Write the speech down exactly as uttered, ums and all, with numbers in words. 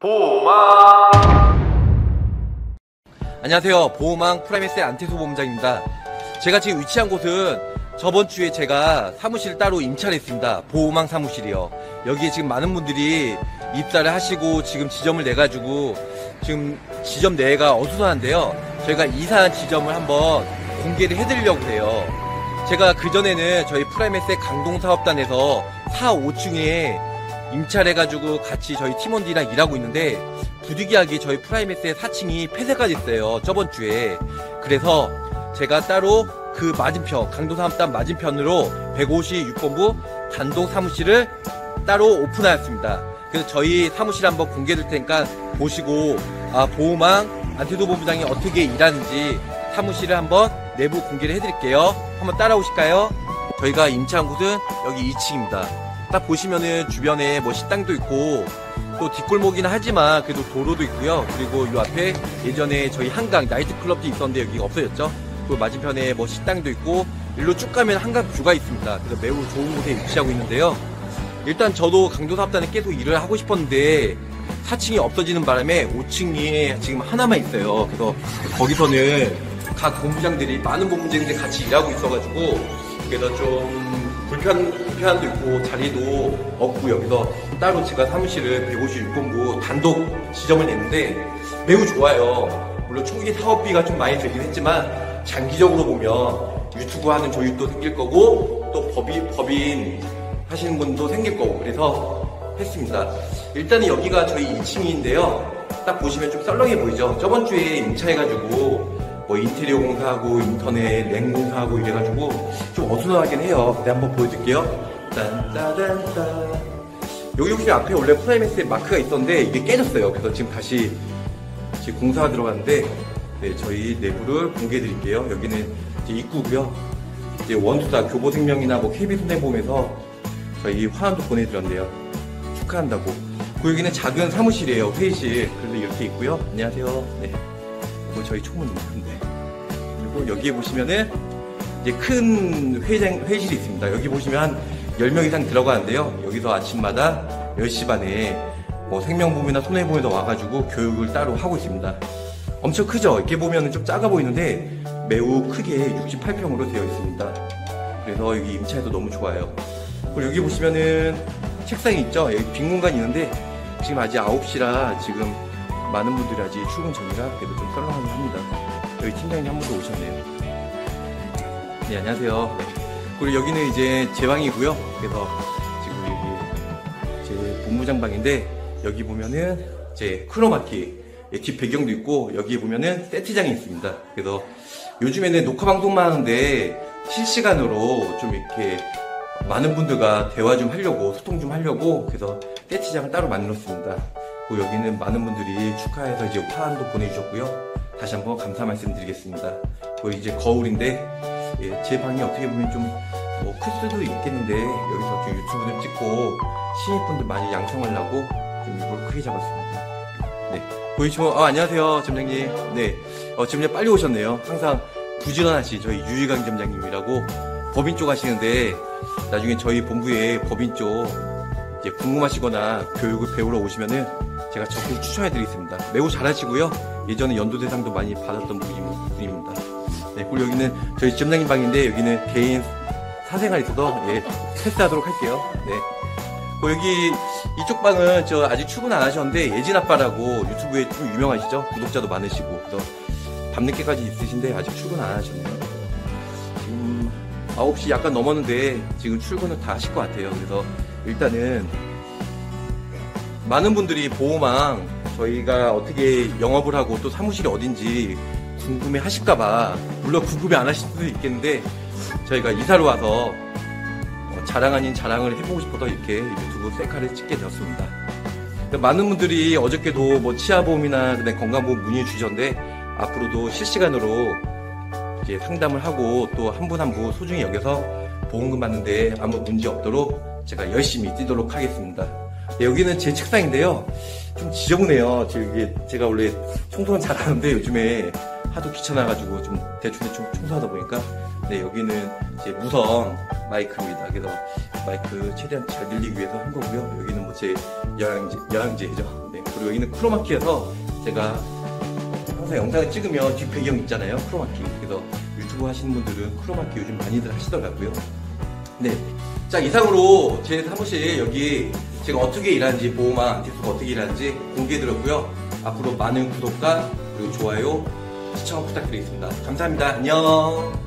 보호망. 안녕하세요. 보호망 프라임에스의 안태소 본부장입니다. 제가 지금 위치한 곳은 저번 주에 제가 사무실을 따로 임차를 했습니다. 보호망 사무실이요. 여기에 지금 많은 분들이 입사를 하시고 지금 지점을 내가지고 지금 지점 내가 어수선한데요. 저희가 이사한 지점을 한번 공개를 해드리려고 해요. 제가 그전에는 저희 프라임에스의 강동사업단에서 사, 오 층에 임차를 해가지고 같이 저희 팀원들이랑 일하고 있는데 부득이하게 저희 프라임에스의 사 층이 폐쇄가 됐어요. 저번 주에. 그래서 제가 따로 그 맞은편, 강동사업단 맞은편으로 백오십육 번부 단독 사무실을 따로 오픈하였습니다. 그래서 저희 사무실 한번 공개될 테니까 보시고, 아, 보호망 안태소 본부장이 어떻게 일하는지 사무실을 한번 내부 공개를 해드릴게요. 한번 따라오실까요? 저희가 임차한 곳은 여기 이 층입니다. 딱 보시면은 주변에 뭐 식당도 있고 또 뒷골목이긴 하지만 그래도 도로도 있고요. 그리고 이 앞에 예전에 저희 한강 나이트클럽도 있었는데 여기가 없어졌죠. 그 맞은편에 뭐 식당도 있고 일로 쭉 가면 한강 뷰가 있습니다. 그래서 매우 좋은 곳에 위치하고 있는데요. 일단 저도 강동사업단에 계속 일을 하고 싶었는데 사 층이 없어지는 바람에 오 층이 지금 하나만 있어요. 그래서 거기서는 각 본부장들이 많은 본부장들이 같이 일하고 있어가지고 그래서 좀 불편, 불편함도 있고 자리도 없고 여기서 따로 제가 사무실을 백오십육 번부 단독 지점을 냈는데 매우 좋아요. 물론 초기 사업비가 좀 많이 들긴 했지만 장기적으로 보면 유튜브 하는 조율도 생길 거고 또 법인, 법인 하시는 분도 생길 거고 그래서 했습니다. 일단은 여기가 저희 이 층인데요. 딱 보시면 좀 썰렁해 보이죠? 저번 주에 임차해가지고 뭐 인테리어 공사하고 인터넷 랜 공사하고 이래가지고 좀 어수선하긴 해요. 근데 한번 보여드릴게요. 딴따단따. 여기 혹시 앞에 원래 프라임에스의 마크가 있었는데 이게 깨졌어요. 그래서 지금 다시 지금 공사가 들어갔는데 네, 저희 내부를 공개해드릴게요. 여기는 이제 입구고요. 이제 원투다 교보생명이나 뭐 케이비손해보험에서 저희 화환도 보내드렸네요. 축하한다고. 그 여기는 작은 사무실이에요. 회의실. 그래서 이렇게 있고요. 안녕하세요. 네. 뭐 저희 총무님인데. 그리고 여기에 보시면은 이제 큰 회의장, 회의실이 있습니다. 여기 보시면 한 열 명 이상 들어가는데요. 여기서 아침마다 열 시 반에 뭐 생명보험이나 손해보험에서 와가지고 교육을 따로 하고 있습니다. 엄청 크죠? 이렇게 보면은 좀 작아 보이는데 매우 크게 육십팔 평으로 되어 있습니다. 그래서 여기 임차해도 너무 좋아요. 그리고 여기 보시면은 책상이 있죠? 여기 빈 공간이 있는데 지금 아직 아홉 시라 지금 많은 분들이 아직 출근 전이라 그래도 좀 썰렁하긴 합니다. 여기 팀장님 한 분 더 오셨네요. 네, 안녕하세요. 네. 그리고 여기는 이제 제 방이고요. 그래서 지금 여기 제 본부장 방인데 여기 보면은 제 크로마키 뒷 배경도 있고 여기 보면은 세트장이 있습니다. 그래서 요즘에는 녹화 방송만 하는데 실시간으로 좀 이렇게 많은 분들과 대화 좀 하려고 소통 좀 하려고 그래서 세트장을 따로 만들었습니다. 그리고 여기는 많은 분들이 축하해서 이제 화환도 보내주셨고요. 다시 한번 감사 말씀드리겠습니다. 그리고 이제 거울인데 예, 제 방이 어떻게 보면 좀 뭐 클 수도 있겠는데 여기서 좀 유튜브를 찍고 신입분들 많이 양성하려고 좀 이걸 크게 잡았습니다. 네, 보이시면 아, 안녕하세요 점장님. 네, 어, 점장 빨리 오셨네요. 항상 부지런하시 저희 유희강 점장님이라고 법인 쪽 하시는데 나중에 저희 본부에 법인 쪽 이제 궁금하시거나 교육을 배우러 오시면은 제가 적극 추천해드리겠습니다. 매우 잘하시고요. 예전에 연도대상도 많이 받았던 분입니다. 네, 그리고 여기는 저희 점장님 방인데 여기는 개인 사생활이 있어서 예, 패스하도록 할게요. 네. 그 여기 이쪽 방은 저 아직 출근 안 하셨는데 예진 아빠라고 유튜브에 좀 유명하시죠? 구독자도 많으시고 그래서 밤늦게까지 있으신데 아직 출근 안 하셨네요. 지금 아홉 시 약간 넘었는데 지금 출근을 다 하실 것 같아요. 그래서 일단은 많은 분들이 보호망 저희가 어떻게 영업을 하고 또 사무실이 어딘지 궁금해 하실까봐 물론 궁금해 안 하실 수도 있겠는데 저희가 이사를 와서 자랑 아닌 자랑을 해보고 싶어서 이렇게 유튜브 셀카를 찍게 되었습니다. 많은 분들이 어저께도 뭐 치아보험이나 건강보험 문의 주셨는데 앞으로도 실시간으로 이렇게 상담을 하고 또 한 분 한 분 소중히 여겨서 보험금 받는데 아무 문제 없도록 제가 열심히 뛰도록 하겠습니다. 네, 여기는 제 책상인데요. 좀 지저분해요. 제가 원래 청소는 잘 하는데 요즘에 하도 귀찮아가지고 좀 대충대충 청소하다 보니까 네, 여기는 제 무선 마이크입니다. 그래서 마이크 최대한 잘 들리기 위해서 한 거고요. 여기는 뭐 제 영양제, 영양제죠. 네, 그리고 여기는 크로마키여서 제가 항상 영상을 찍으면 뒷배경 있잖아요. 크로마키. 그래서 유튜브 하시는 분들은 크로마키 요즘 많이들 하시더라고요. 네. 자, 이상으로 제 사무실 여기 제가 어떻게 일하는지, 보호망 안티소가 어떻게 일하는지 공개해드렸고요. 앞으로 많은 구독과 그리고 좋아요, 시청 부탁드리겠습니다. 감사합니다. 안녕.